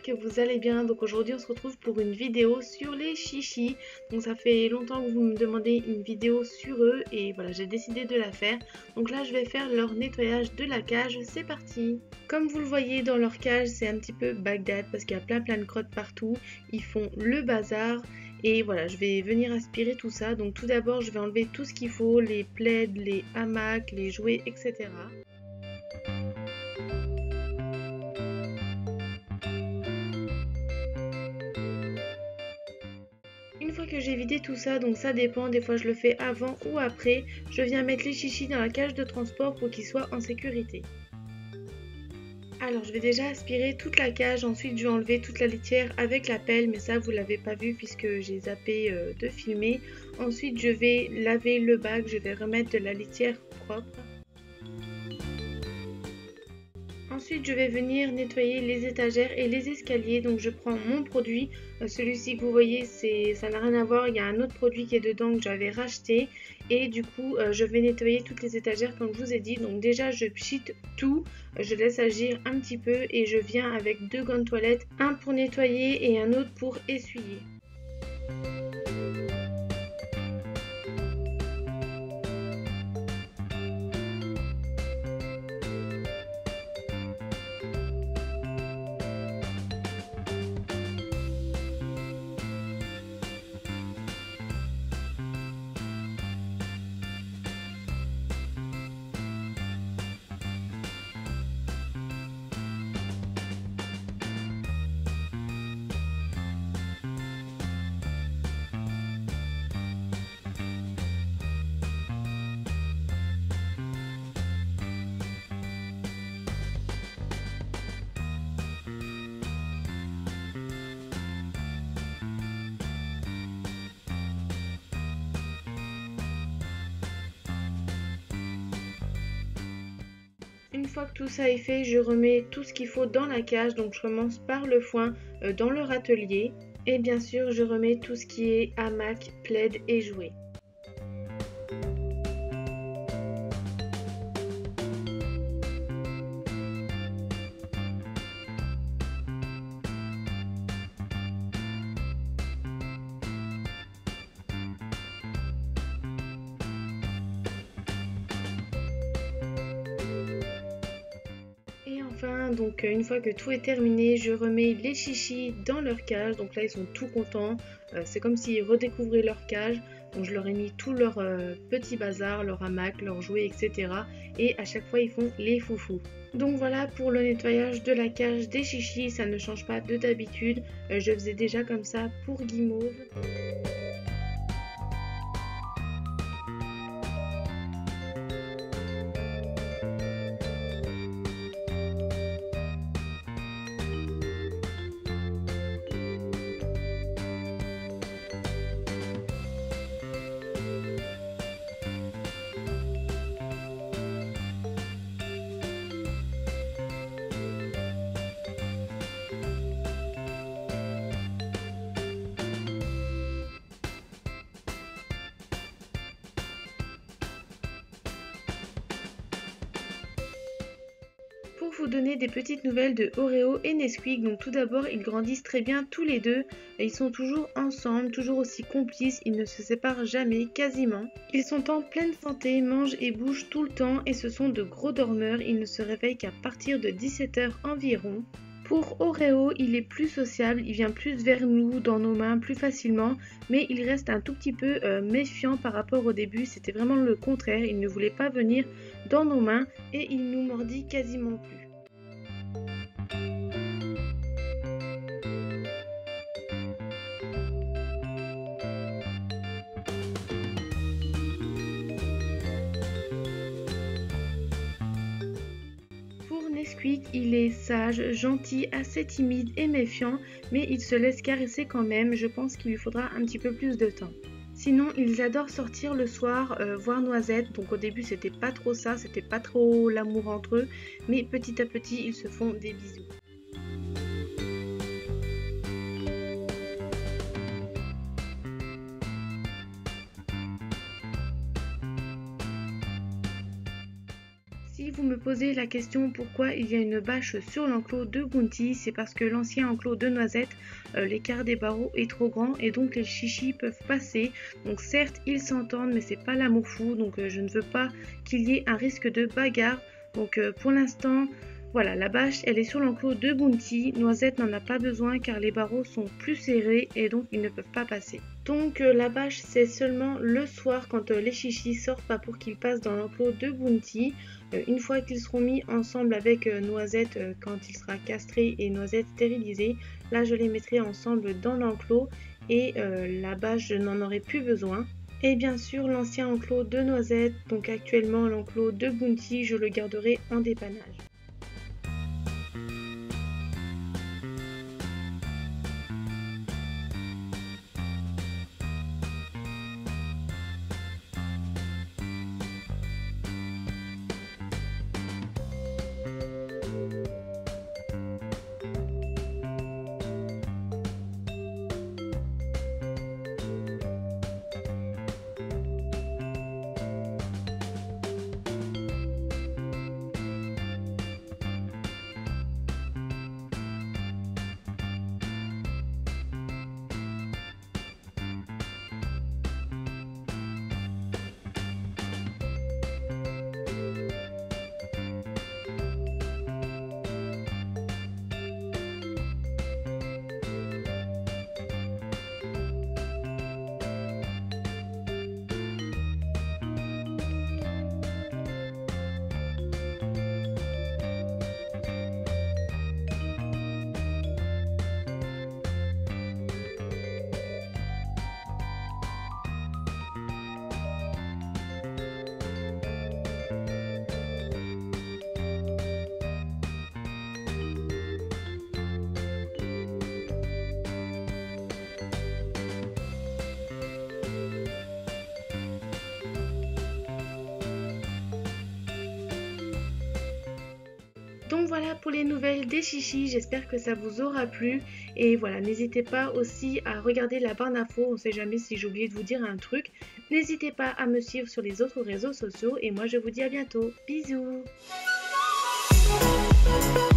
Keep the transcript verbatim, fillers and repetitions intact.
j'espère que vous allez bien. Donc aujourd'hui on se retrouve pour une vidéo sur les chichis. Donc ça fait longtemps que vous me demandez une vidéo sur eux et voilà, j'ai décidé de la faire. Donc là je vais faire leur nettoyage de la cage, c'est parti. Comme vous le voyez dans leur cage, c'est un petit peu Bagdad parce qu'il y a plein plein de crottes partout. Ils font le bazar. Et voilà, je vais venir aspirer tout ça. Donc tout d'abord, je vais enlever tout ce qu'il faut, les plaids, les hamacs, les jouets, et cetera. Une fois que j'ai vidé tout ça, donc ça dépend, des fois je le fais avant ou après, je viens mettre les chichis dans la cage de transport pour qu'ils soient en sécurité. Alors je vais déjà aspirer toute la cage, ensuite je vais enlever toute la litière avec la pelle, mais ça vous l'avez pas vu puisque j'ai zappé euh, de filmer. Ensuite je vais laver le bac, je vais remettre de la litière propre. Ensuite je vais venir nettoyer les étagères et les escaliers, donc je prends mon produit, euh, celui-ci que vous voyez c'est, ça n'a rien à voir, il y a un autre produit qui est dedans que j'avais racheté et du coup euh, je vais nettoyer toutes les étagères comme je vous ai dit. Donc déjà je pchite tout, je laisse agir un petit peu et je viens avec deux gants de toilette, un pour nettoyer et un autre pour essuyer. Une fois que tout ça est fait, je remets tout ce qu'il faut dans la cage. Donc je commence par le foin euh, dans leur atelier. Et bien sûr, je remets tout ce qui est hamac, plaid et jouets. Enfin, donc une fois que tout est terminé, je remets les chichis dans leur cage. Donc là ils sont tout contents, euh, c'est comme s'ils redécouvraient leur cage. Donc je leur ai mis tout leur euh, petit bazar, leur hamac, leurs jouets, et cetera. Et à chaque fois ils font les foufous. Donc voilà pour le nettoyage de la cage des chichis, ça ne change pas de d'habitude. Euh, je faisais déjà comme ça pour Guimauve. Pour vous donner des petites nouvelles de Oreo et Nesquik, donc tout d'abord ils grandissent très bien tous les deux, ils sont toujours ensemble, toujours aussi complices, ils ne se séparent jamais quasiment. Ils sont en pleine santé, mangent et bougent tout le temps et ce sont de gros dormeurs, ils ne se réveillent qu'à partir de dix-sept heures environ. Pour Oreo, il est plus sociable, il vient plus vers nous, dans nos mains, plus facilement, mais il reste un tout petit peu euh, méfiant par rapport au début, c'était vraiment le contraire, il ne voulait pas venir dans nos mains et il nous mordit quasiment plus. Pour Nesquik, il est sage, gentil, assez timide et méfiant, mais il se laisse caresser quand même, je pense qu'il lui faudra un petit peu plus de temps. Sinon, ils adorent sortir le soir, euh, voir Noisette, donc au début c'était pas trop ça, c'était pas trop l'amour entre eux, mais petit à petit ils se font des bisous. Si vous me posez la question pourquoi il y a une bâche sur l'enclos de Bounty, c'est parce que l'ancien enclos de Noisette, euh, l'écart des barreaux est trop grand et donc les chichis peuvent passer. Donc certes ils s'entendent mais c'est pas l'amour fou, donc euh, je ne veux pas qu'il y ait un risque de bagarre. Donc euh, pour l'instant, voilà, la bâche elle est sur l'enclos de Bounty. Noisette n'en a pas besoin car les barreaux sont plus serrés et donc ils ne peuvent pas passer. Donc euh, la bâche c'est seulement le soir quand euh, les chichis sortent, pas pour qu'ils passent dans l'enclos de Bounty. Euh, une fois qu'ils seront mis ensemble avec euh, Noisette euh, quand il sera castré et Noisette stérilisée, là je les mettrai ensemble dans l'enclos et euh, la bâche je n'en aurai plus besoin. Et bien sûr l'ancien enclos de Noisette, donc actuellement l'enclos de Bounty, je le garderai en dépannage. Donc voilà pour les nouvelles des chichis, j'espère que ça vous aura plu. Et voilà, n'hésitez pas aussi à regarder la barre d'infos, on ne sait jamais si j'ai oublié de vous dire un truc. N'hésitez pas à me suivre sur les autres réseaux sociaux et moi je vous dis à bientôt. Bisous.